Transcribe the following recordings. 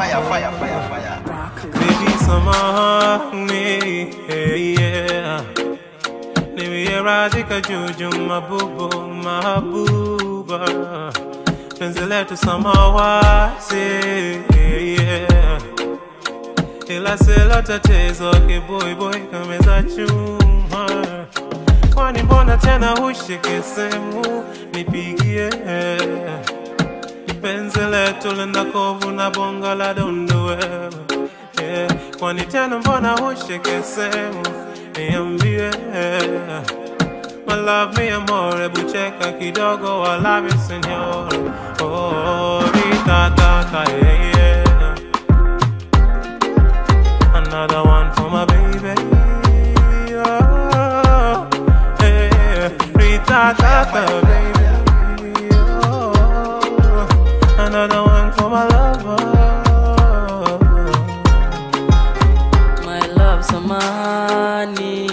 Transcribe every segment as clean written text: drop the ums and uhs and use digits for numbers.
fire. Baby, some me, yeah. Niwe rajika juju mabuba. Penzi letu samawati, yeah. Ila sila tatizo kiboy kameza chuma. Kwani mbona tena hushike simu nipigie? Penzi letu lina kovu na bonga la dondo wewe, yeah. Kwani tena mbona hushike simu niambie? My love, mi amore, bucheka kidogo, I love you, senor. Oh, Rita, yeah. Another one for my baby. Oh, yeah. Rita, baby. Oh, another one for my lover. My love, samani.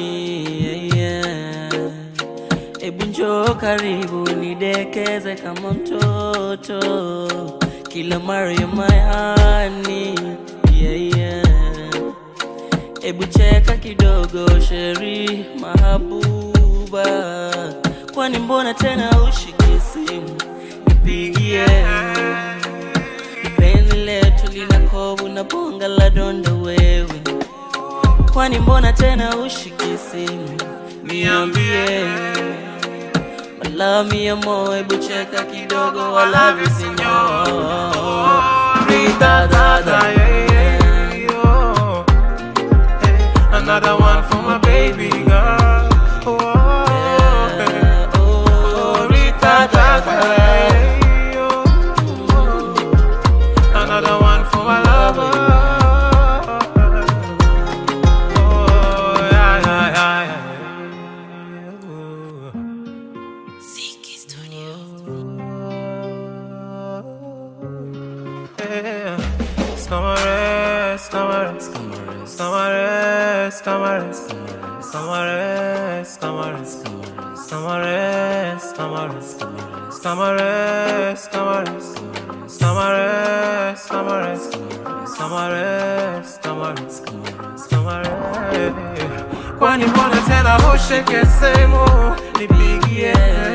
Njoo karibu nidekeze kama mtoto, kila mara ya my honey, yeah. Ebu cheka kidogo sheri mahabuba. Kwani mbona tena ushiki simu nipigie? Penzi letu lina kovu na bonga la donda wewe. Kwani mbona tena ushiki simu niambie? Love me amor, ebu cheka kidogo, I love you, senor. Rita, yeah. Oh, hey. Another one for my baby girl. Oh, yeah. Oh, Rita, yeah. Oh, another one for my lover. Kwani mbona tena hushike simu nipigie?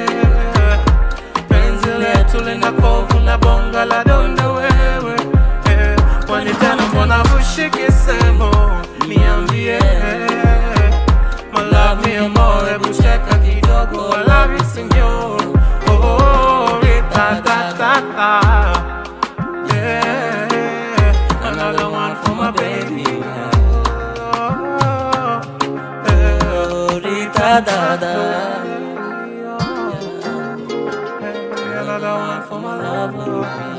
Penzi letu lina kovu na bonga la donda wewe, kwani tena mbona hushike simu niambie? My love, mi amor, ebu cheka kidogo, I love you, senor. Oh, Rita, yeah. Another one for my baby. oh, Rita, Another one for my lover.